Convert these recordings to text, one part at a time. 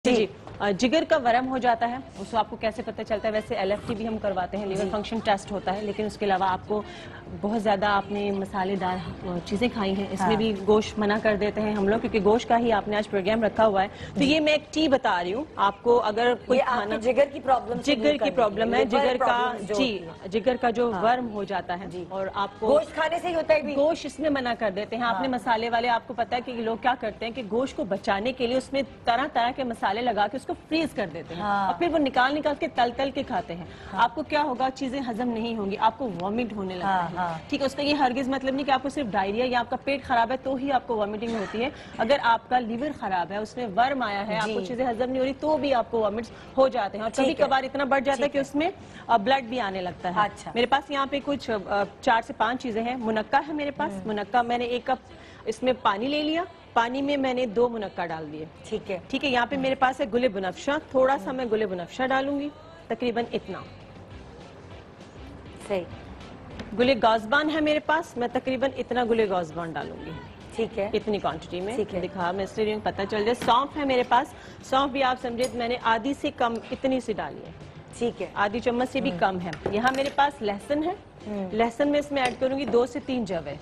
जी जिगर का वरम हो जाता है, उसको आपको कैसे पता चलता है? वैसे LFT भी हम करवाते हैं, लीवर फंक्शन टेस्ट होता है, लेकिन उसके अलावा आपको बहुत ज़्यादा आपने मसालेदार चीज़ें खाई हैं, इसमें भी गोश्त मना कर देते हैं हम लोग, क्योंकि गोश्त का ही आपने आज प्रोग्राम रखा हुआ है। तो ये मैं एक टी बता रही हूँ आपको, अगर कोई खाना जिगर की प्रॉब्लम है, जिगर का जो वर्म हो जाता है, और आपको गोश्त खाने से ही होता है, गोश्त इसमें मना कर देते हैं। आपने मसाले वाले, आपको पता है कि लोग क्या करते हैं कि गोश्त को बचाने के लिए उसमें तरह तरह के मसाले लगा के उसको फ्रीज कर देते हैं और फिर वो निकाल के तल के खाते हैं। आपको क्या होगा, चीजें हजम नहीं होंगी, आपको वॉमिट होने लगता है। ठीक है, उसका ये हरगिज मतलब नहीं कि आपको सिर्फ डायरिया या आपका पेट खराब है तो ही आपको वॉमिटिंग होती है। अगर आपका लीवर खराब है, उसमें वर्म आया है, आपको चीजें हजम नहीं हो रही, तो भी आपको वॉमिट्स हो जाते हैं। और कभी कभार इतना बढ़ जाता है कि उसमें ब्लड भी आने लगता है। मेरे पास यहाँ पे कुछ 4 से 5 चीजें हैं। मुनक्का है मेरे पास, मुनक्का मैंने 1 कप इसमें पानी ले लिया, पानी में मैंने 2 मुनक्का डाल दिए। ठीक है, यहाँ पे मेरे पास है गुले बनफशा, थोड़ा सा मैं गुले बनफशा डालूंगी, तकरीबन इतना। सही। गुले गौज़बान है मेरे पास, मैं तकरीबन इतना गुले गौज़बान डालूंगी। ठीक है, इतनी क्वांटिटी में दिखा मैं इसलिए पता चल जाए। सौंफ है मेरे पास, सौंफ भी आप समझे मैंने आधी से कम इतनी सी डाली है। ठीक है, आधी चम्मच से भी कम है। यहाँ मेरे पास लहसुन है, लहसुन में इसमें ऐड करूंगी 2 से 3 जवे।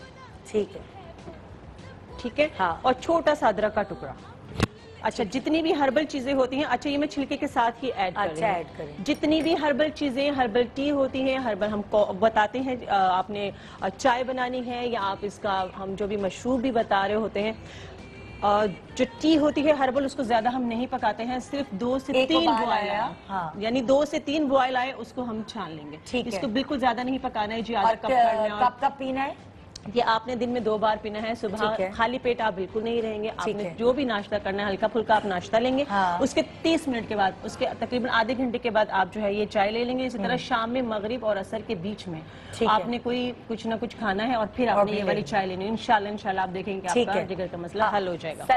ठीक है, और छोटा सा अदरक का टुकड़ा। अच्छा, जितनी भी हर्बल चीजें होती हैं, अच्छा ये मैं छिलके के साथ ही ऐड करें। जितनी भी हर्बल चीजें, हर्बल टी होती हैं, हर्बल हम बताते हैं, आपने चाय बनानी है या आप इसका हम जो भी मशरूब भी बता रहे होते हैं, जो टी होती है हर्बल, उसको ज्यादा हम नहीं पकाते हैं, सिर्फ 2 से 3 बॉयल आया, यानी 2 से 3 बॉयल आए उसको हम छान लेंगे। इसको बिल्कुल ज्यादा नहीं पकाना है जी। आधा कप करना, कब पीना है ये आपने दिन में 2 बार पीना है। सुबह खाली पेट आप बिल्कुल नहीं रहेंगे, आपने जो भी नाश्ता करना है हल्का फुल्का आप नाश्ता लेंगे। उसके 30 मिनट के बाद, उसके तकरीबन आधे घंटे के बाद आप जो है ये चाय ले लेंगे। इसी तरह शाम में, मगरिब और असर के बीच में आपने कोई कुछ ना कुछ खाना है और फिर आपने ये वाली चाय लेनी है। इंशाल्लाह आप देखेंगे कि आपका जिगर का मसला हल हो जाएगा।